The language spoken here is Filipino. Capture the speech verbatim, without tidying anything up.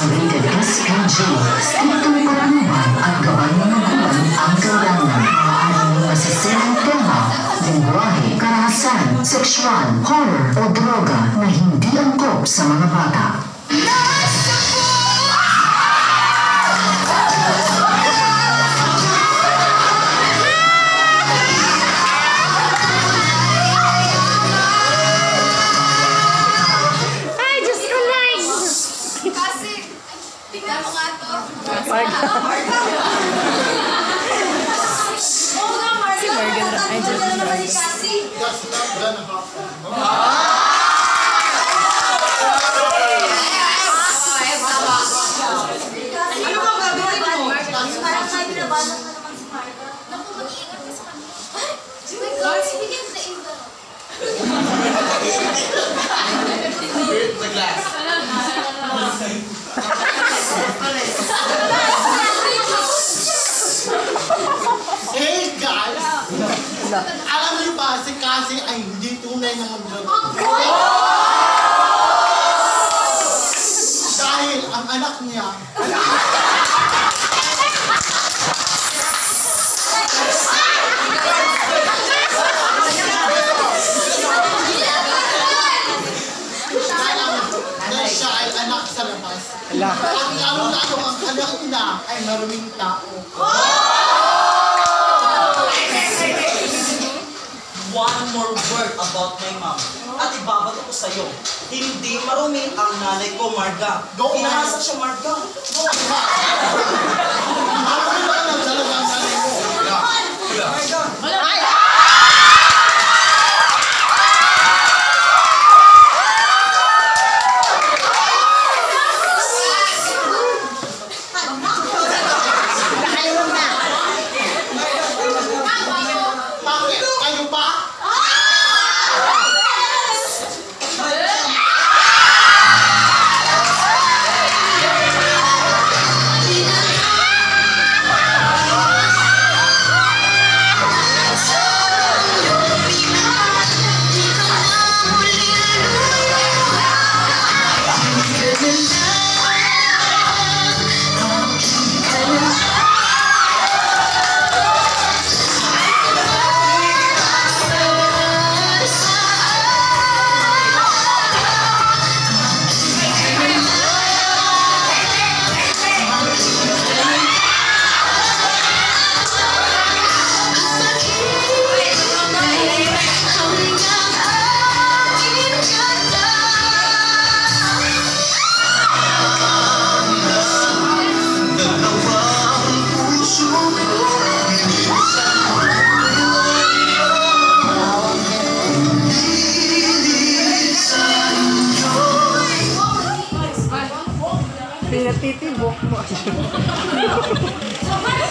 Rated S K G. Striktong karaniwan at gabay na magulang ang kailangan. Maaaring masasirang tema, lingwahe, karahasan, sexual, horror o droga na hindi angkop sa mga bata. Hey guys! Alam niyo ba si Cassie ay hindi tunay na mag-vlog? Dahil ang anak niya dahil siya ay anak sa labas. At lalo-lalo ang anak niya ay maruming tao. One more word about my mom. At ibabato ko sa'yo, hindi marumi ang nanay ko, Marga. Inahasa siya, Marga. Marumi ba lang talaga ang nanay mo? Marga. Pinatitibok mo.